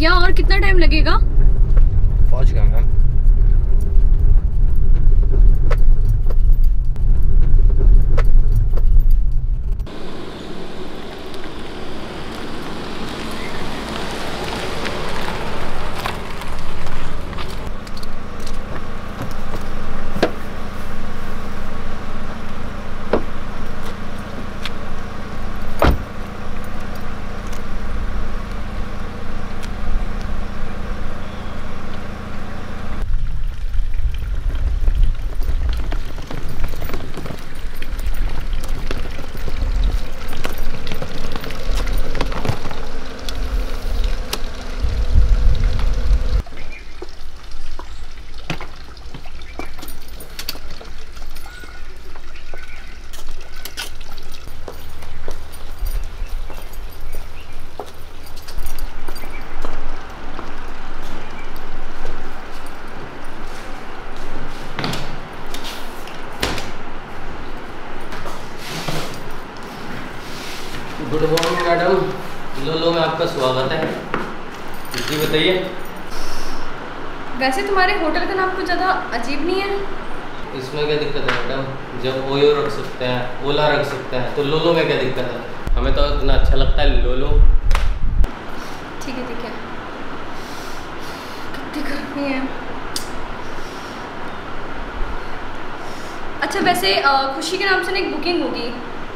भैया और कितना टाइम लगेगा? पहुंच गया मैम। गुड मॉर्निंग मैडम, लोलो में आपका स्वागत है। जी बताइए। वैसे तुम्हारे होटल का नाम कुछ ज़्यादा अजीब नहीं है? इसमें क्या दिक्कत है मैडम? जब ओयो रख सकते हैं, ओला रख सकते हैं, तो लोलो में क्या दिक्कत है? हमें तो इतना अच्छा लगता है लोलो। ठीक है ठीक है। कितनी गर्मी है। अच्छा वैसे खुशी के नाम से ना एक बुकिंग होगी।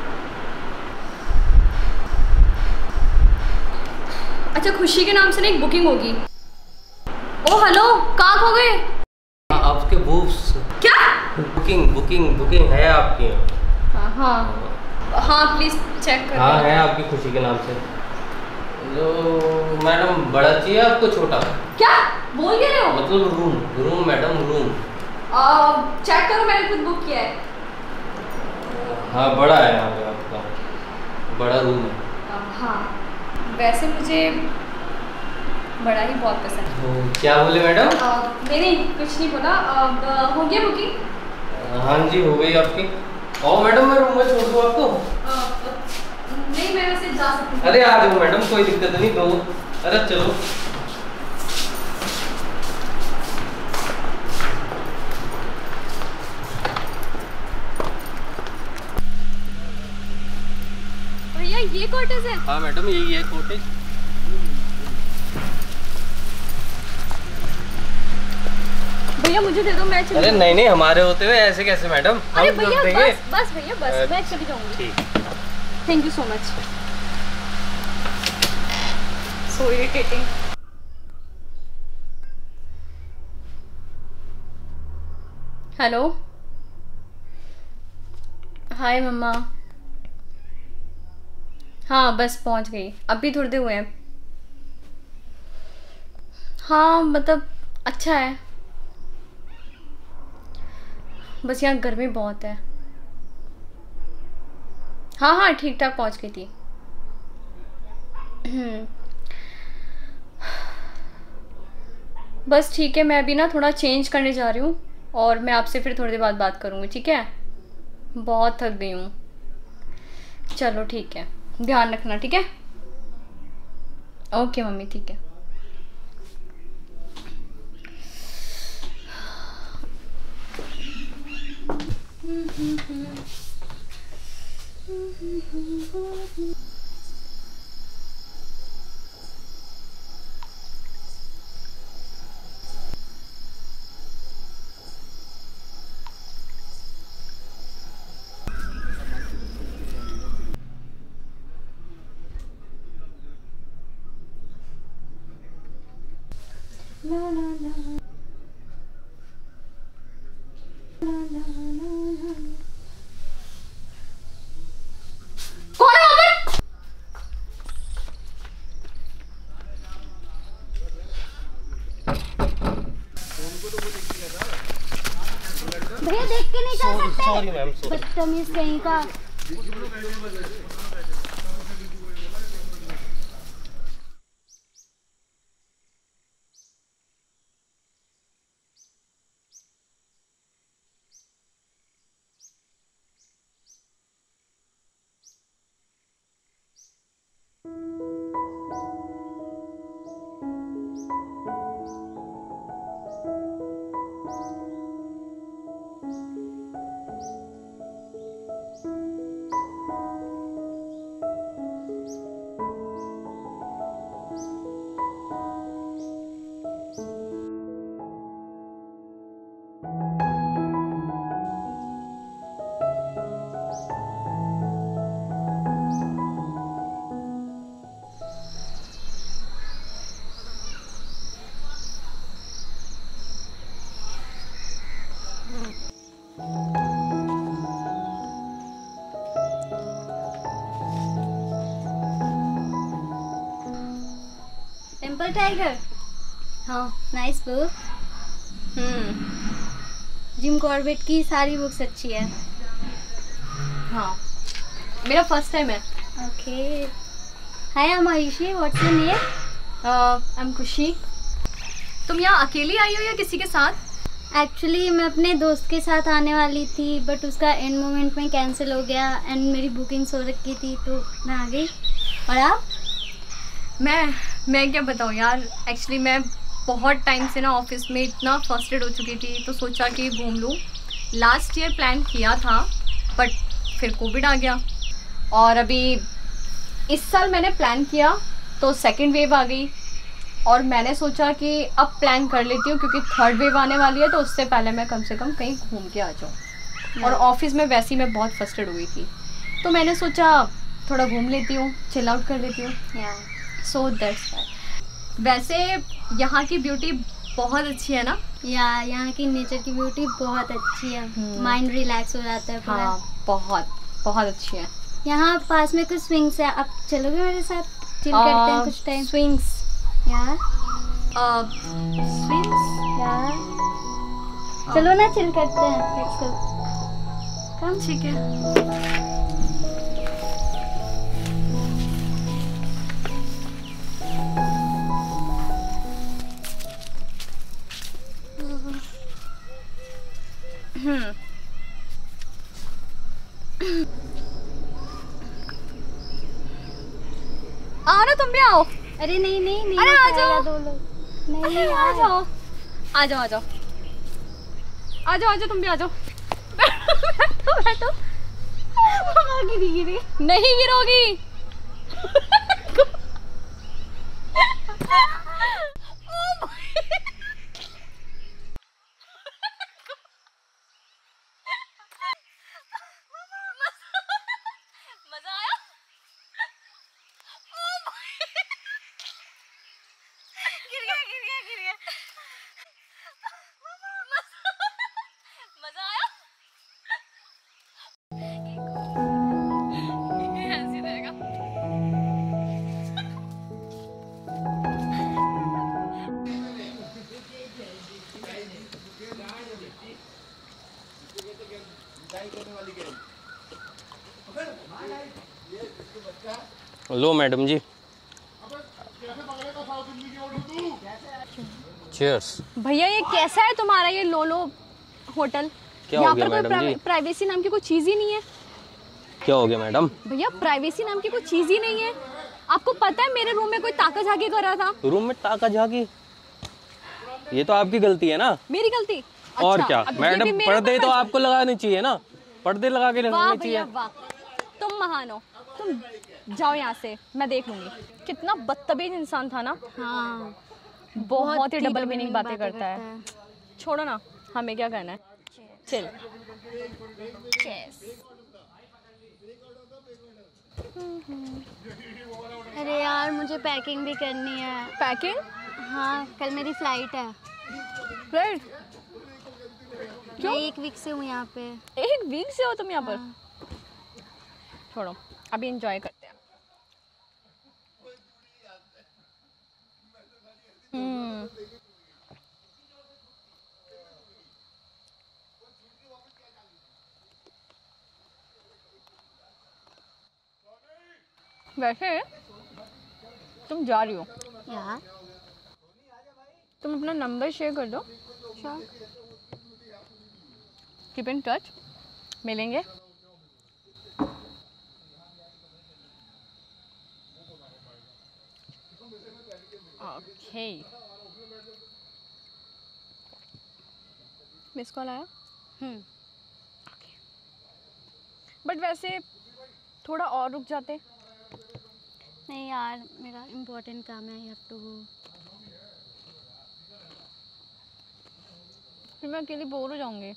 अच्छा खुशी के नाम से ना एक बुकिंग होगी। ओ हेलो, कहाँ खो गए? आपके बूफ्स। क्या? बुकिंग बुकिंग बुकिंग है आपकी? हाँ हाँ हाँ, प्लीज़ चेक कर। हाँ है आपकी खुशी के नाम से। तो मैडम बड़ा चाहिए आपको छोटा? क्या बोल क्या रहे हो? मतलब room room madam room. Check करो, मैंने खुद बुक किया है। हाँ बड़ा है यहाँ पे आपका, बड़ा रूम है। हाँ वैसे मुझे बड़ा ही बहुत पसंद है। क्या बोले मैडम? नहीं कुछ नहीं बोला। हो गया बुकिंग? हाँ जी हो गई आपकी। आओ मैडम, मैं रूम में छोड़ दूँ आपको? नहीं मैं वैसे जा सकती हूँ। अरे आ जाओ मैडम, कोई दिक्कत नहीं, दो। अरे चलो। भैया ये कॉटेज है? हाँ मैडम यही है कॉटेज। भैया मुझे दे दो, मैं चली। अरे नहीं नहीं, हमारे होते हुए ऐसे कैसे मैडम? अरे हम भैया देंगे। बस भैया बस, मैं चली जाऊंगी। ठीक। Thank you so much. So irritating. Hello hi mama. हाँ बस पहुंच गई, अभी थोड़ी देर हुए हैं। हाँ मतलब अच्छा है, बस यहाँ गर्मी बहुत है। हाँ हाँ ठीक ठाक पहुंच गई थी। बस ठीक है, मैं अभी ना थोड़ा चेंज करने जा रही हूँ और मैं आपसे फिर थोड़ी देर बाद बात करूँगी, ठीक है? बहुत थक गई हूँ। चलो ठीक है, ध्यान रखना, ठीक है? ओके मम्मी, ठीक है। ला ला ला ला ला ला। कौन है वहाँ पर? भैया देख के नहीं चल सकते? सॉरी मैम, बदतमीज कहीं का। टेम्पल टाइगर, हाँ नाइस बुक। जिम कॉर्बेट की सारी बुक्स अच्छी है। हाँ, मेरा फर्स्ट टाइम है। Okay, hi I am Ayushi, what's your name? I am Khushi. तुम यहाँ अकेली आई हो या किसी के साथ? एक्चुअली मैं अपने दोस्त के साथ आने वाली थी, बट उसका एंड मोमेंट में कैंसिल हो गया एंड मेरी बुकिंग्स हो रखी थी तो मैं आ गई। और आप? मैं क्या बताऊँ यार, एक्चुअली मैं बहुत टाइम से ना ऑफिस में इतना फ्रस्ट्रेट हो चुकी थी, तो सोचा कि घूम लूँ। लास्ट ईयर प्लान किया था बट फिर कोविड आ गया, और अभी इस साल मैंने प्लान किया तो सेकेंड वेव आ गई, और मैंने सोचा कि अब प्लान कर लेती हूँ क्योंकि थर्ड वेव आने वाली है, तो उससे पहले मैं कम से कम कहीं घूम के आ जाऊँ। और ऑफिस में वैसे ही मैं बहुत फ्रस्ट्रेट हुई थी, तो मैंने सोचा थोड़ा घूम लेती हूँ, चिल आउट कर लेती हूँ। So that's why. वैसे यहाँ की ब्यूटी बहुत अच्छी है ना? यहाँ की नेचर की ब्यूटी बहुत अच्छी है, माइंड रिलैक्स हो जाता है पूरा। हाँ, बहुत बहुत अच्छी है। यहाँ पास में कुछ स्विंग्स है, आप चलोगे मेरे साथ? चिल करते हैं कुछ टाइम। स्विंग्स? यार स्विंग्स यार, चलो ना, चिल करते हैं, लेट्स गो। कम। ठीक है। आओ ना, तुम भी आओ। अरे नहीं नहीं नहीं, अरे आ जाओ। दो लोग नहीं अरे आ जाओ, आ जाओ, आ जाओ, आ जाओ, आ जाओ, तुम भी आ जाओ। बैठो बैठो। गिरी नहीं गिरोगी। मजा आया? गिर गया। मजा आया? ऐसे रहेगा। लो मैडम जी, चीयर्स। भैया ये कैसा है तुम्हारा ये लोलो होटल? क्या यहाँ हो गया पर मैडम कोई जी? प्राइवेसी नाम की कोई चीज ही नहीं है। क्या हो गया मैडम? भैया प्राइवेसी नाम की कोई चीज ही नहीं है। आपको पता है मेरे रूम में कोई ताका झाकी कर रहा था। रूम में टाका झाकी? ये तो आपकी गलती है ना। मेरी गलती? और अच्छा, क्या अब ये भी मैडम, मेरे पर्दे ऊपर तो आपको लगाने चाहिए ना, पर्दे लगा के वाह रखने भैया चाहिए। वाह, तुम महान हो। तुम जाओ यहाँ से, मैं देख लूंगी। कितना बदतमीज इंसान था ना। हाँ, बहुत ही डबल double मीनिंग meaning बातें करता है। छोड़ो ना, हमें क्या करना है। चल। अरे यार, मुझे पैकिंग भी करनी है। पैकिंग? हाँ, कल मेरी फ्लाइट है। राइट। मैं 1 वीक से हूँ यहाँ पे। 1 वीक से हो तुम यहाँ पर? हाँ। छोड़ो, अभी एंजॉय करते हैं। वैसे तुम जा रही हो, यार तुम अपना नंबर शेयर कर दो। कीप इन टच, मिलेंगे। ओके। मिस कॉल आया? ओके। बट वैसे थोड़ा और रुक जाते। नहीं यार, मेरा इम्पोर्टेंट काम है, आई हैव टू गो। फिर मैं अकेली बोर हो जाऊंगी।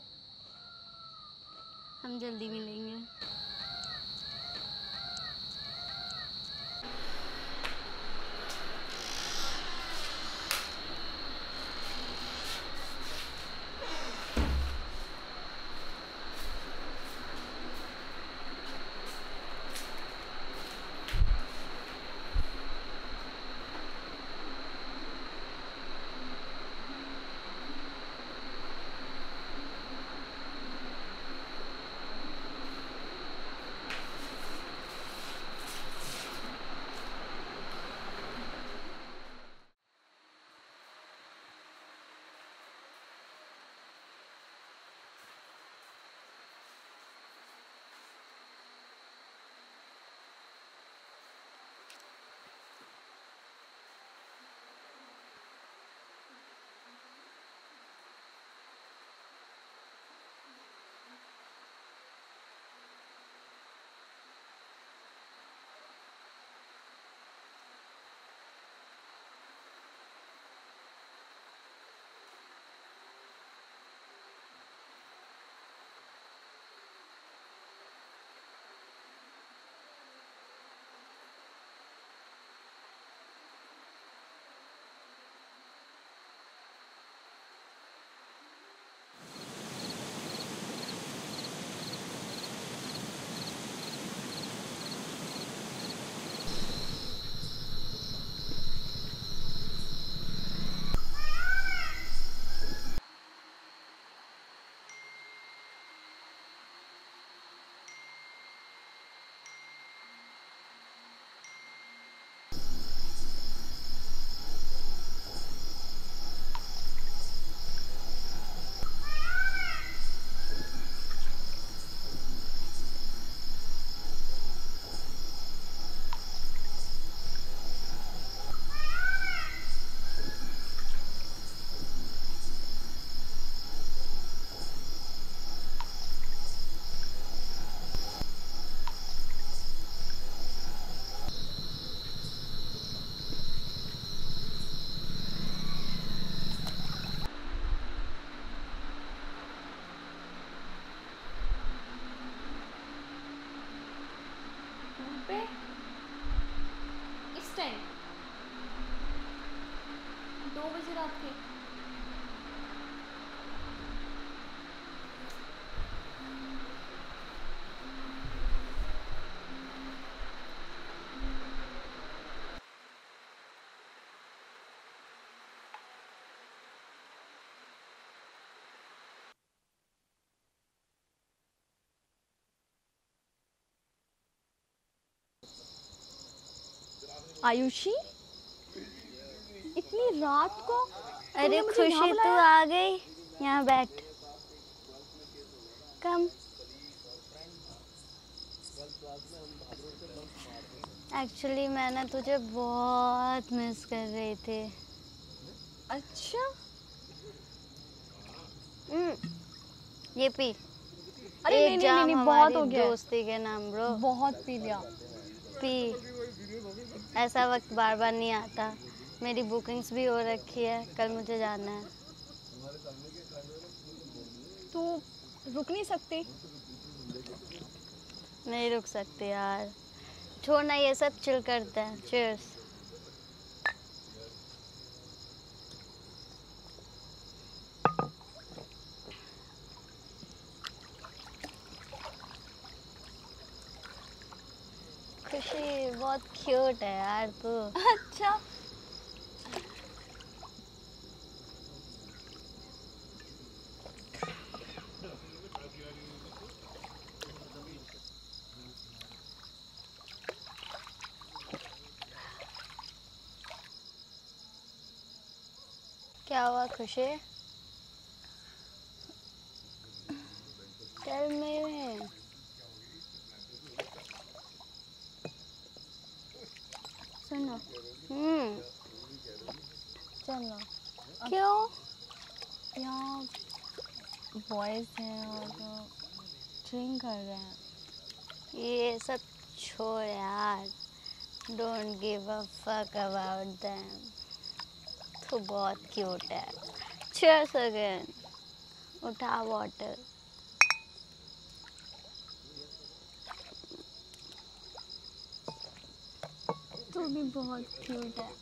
हम जल्दी मिलेंगे। इस टाइम 2 बजे रात के। आयुषी, इतनी रात को? अरे मुझे खुशी, यहाँ तू बुलाया? आ गई। यहाँ बैठ, कम। एक्चुअली मैं ना तुझे बहुत मिस कर रही थी। अच्छा। ये पी। अरे एक नहीं नहीं जाम नहीं, बहुत हमारी हो गया। दोस्ती के नाम ब्रो। बहुत पी लिया। पी। ऐसा वक्त बार बार नहीं आता। मेरी बुकिंग्स भी हो रखी है, कल मुझे जाना है। तू रुक नहीं सकती? नहीं रुक सकती यार। छोड़ना, ये सब चिल करते हैं। चीयर्स। खुशी बहुत क्यूट है यार तू। अच्छा। क्या हुआ खुशी? Tell me. सुनो। चलो। क्यों? यहाँ बॉयज हैं और ड्रिंक कर रहे हैं। ये सब छोड़ यार, don't give a fuck about them. तो बहुत क्यूट है। Cheers again. उठा बॉटल। तू भी बहुत क्यूट है।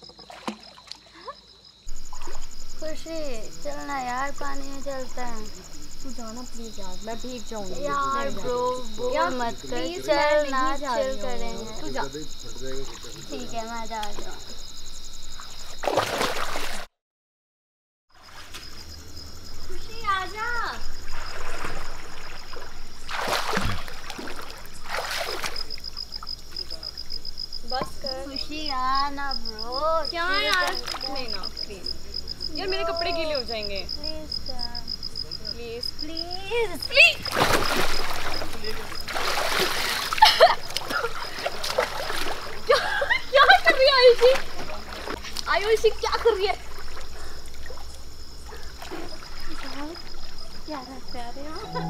खुशी चलना यार, पानी में चलते हैं। तू जाना प्लीज यार, मैं भीग जाऊंगी यार ब्रो बोल मत कर, चल ना चिल करेंगे। तू जा। ठीक है मैं जा रही हूँ। खुशी आजा। बस कर। खुशी आना ब्रो। क्या यार, नहीं ना प्लीज यार, मेरे कपड़े गीले हो जाएंगे। Please please please please. क्या कर रही है आयुषी? आयुषी क्या कर रही है? प्यारा प्यारे।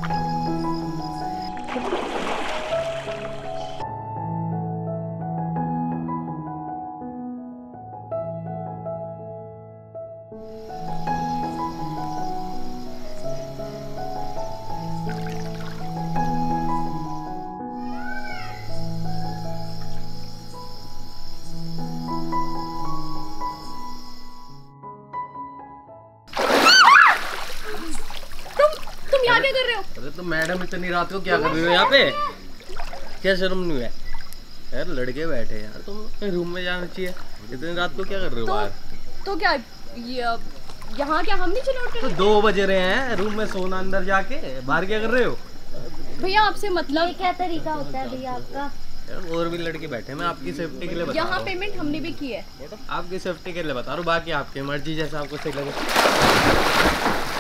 तुम यहाँ क्या कर रहे हो? अरे तो मैडम इतनी रात को क्या कर रही हो यहाँ पे? क्या शर्म नहीं है यार? लड़के बैठे हैं यार, तुम अपने रूम में जाना चाहिए। इतनी रात को क्या कर रहे हो बाहर? तो क्या यहाँ क्या हम नहीं चिल तो 2 बज रहे हैं, रूम में सोना अंदर जाके, बाहर क्या कर रहे हो? भैया आपसे मतलब ये क्या तरीका होता है भैया आपका? यार और भी लड़के बैठे हैं, मैं आपकी सेफ्टी के लिए बता रहा यहाँ हूँ। पेमेंट हमने भी की है। आपकी सेफ्टी के लिए बता रहा हूँ, बाकी आपकी मर्जी, जैसा आपको सही लगे।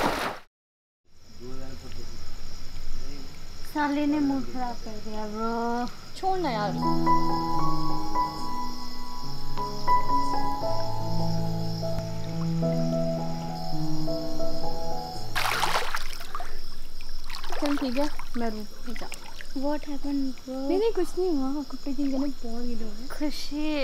साले ने मूड खराब कर दिया ब्रो। छोड़ ना यार। चल ठीक है, मैं रुक जा। What happened bro? नहीं कुछ नहीं हुआ, कपड़े चेंज करने बहुत गीले हो गए। खुशी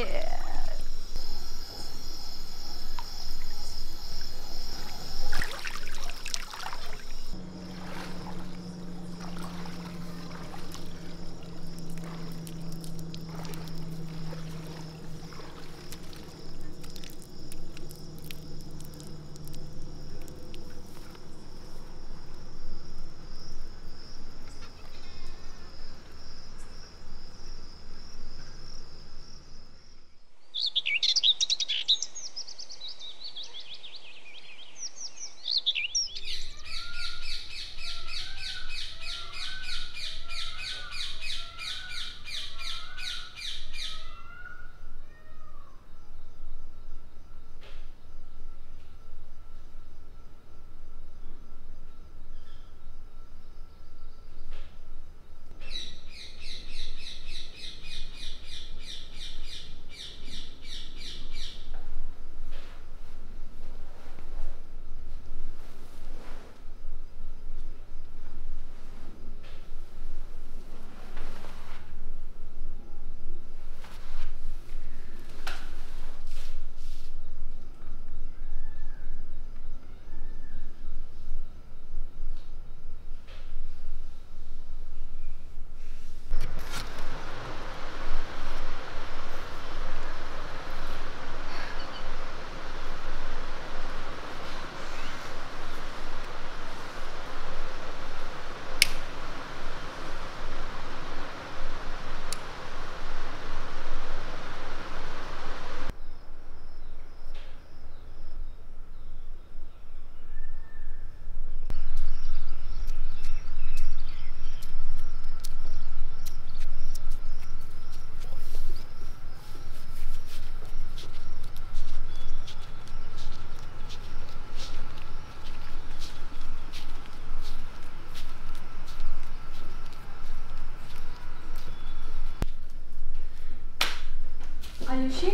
आयुषी,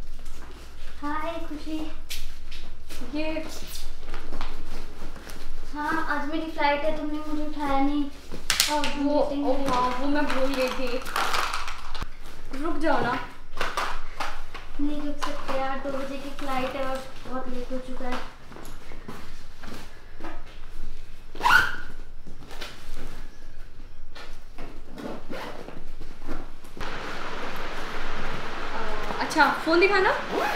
हाय खुशी। ये हाँ आज मेरी फ्लाइट है, तुमने मुझे उठाया नहीं। वो मैं भूल गई थी। रुक जाओ ना। नहीं रुक सकते यार, 2 बजे की फ्लाइट है और बहुत लेट हो चुका है। अच्छा फोन दिखाना।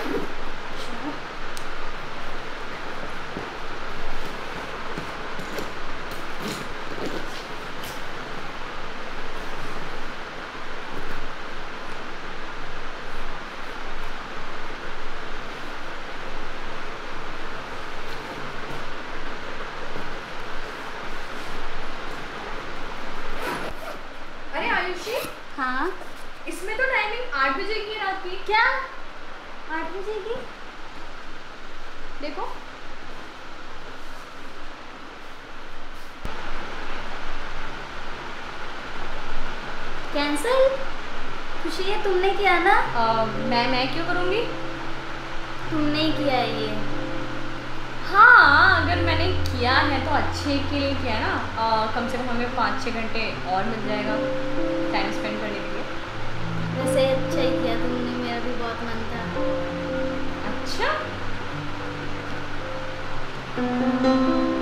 अरे आयुषी, हाँ इसमें तो टाइमिंग 8 बजे की है रात की। क्या 8 बजे की? देखो कैंसिल? खुशी है तुमने किया ना? मैं क्यों करूँगी? तुमने ही किया है ये। हाँ अगर मैंने किया है तो अच्छे के लिए किया है ना। कम से कम हमें 5-6 घंटे और मिल जाएगा टाइम स्पेंड करने के लिए। वैसे अच्छा ही किया तुमने, मेरा भी बहुत मन था। अच्छा